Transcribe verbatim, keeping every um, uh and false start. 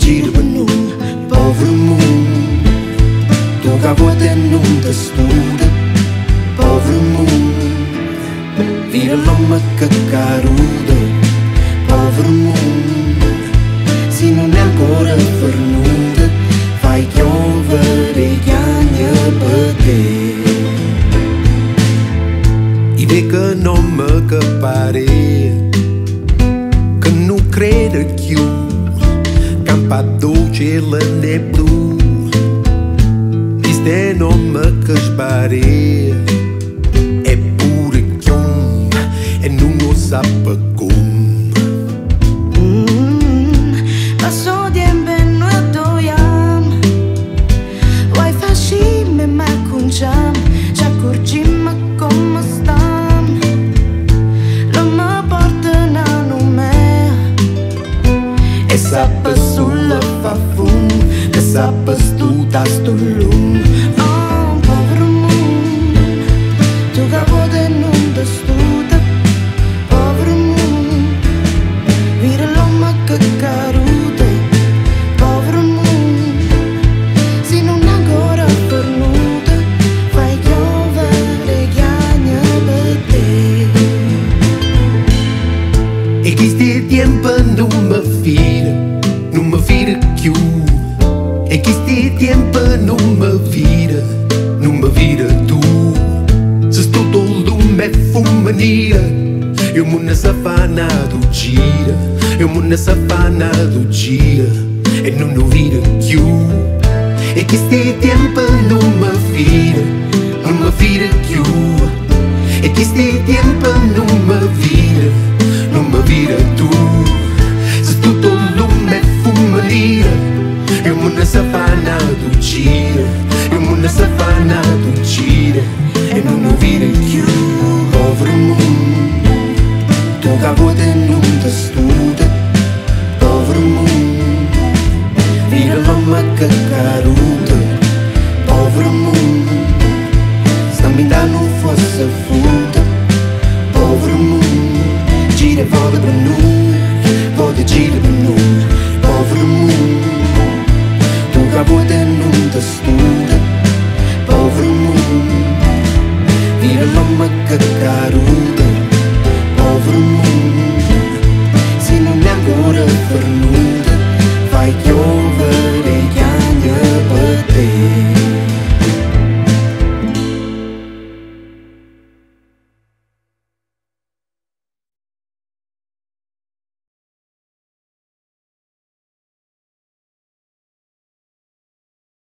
gira per noi, povero mondo. Tu che vuoi e non ti studia, povero mondo. Vira l'uomo che caruta, povero mondo. Se non è ancora fornuta, fai piovere chiagna per te. I vecchi non mi capare, che non credo più, campa dolce e blu. Queste non mi che spare, eppure chiom, e non lo sape come. Passo tempo e non doiamo, vuoi farcimi ma conciamo, ci accorgiamo come stiamo. Non mi portano a nome, e sape sulla fa fum, che sape stuta sto lume. Oh, povero mondo, tu che vuoi e non ti studia, povero mondo. Vira l'uomo che caruta, e questi tempi non mi fida, non mi fida più. E questi tempi non mi fida, non mi fida tu. Se sto tutto lume è fumanira, io non so fare nada gira, io non so fare nada gira, e non lo vedo più. E questi tempi non mi fida, non mi fida più. E questi tempi non mi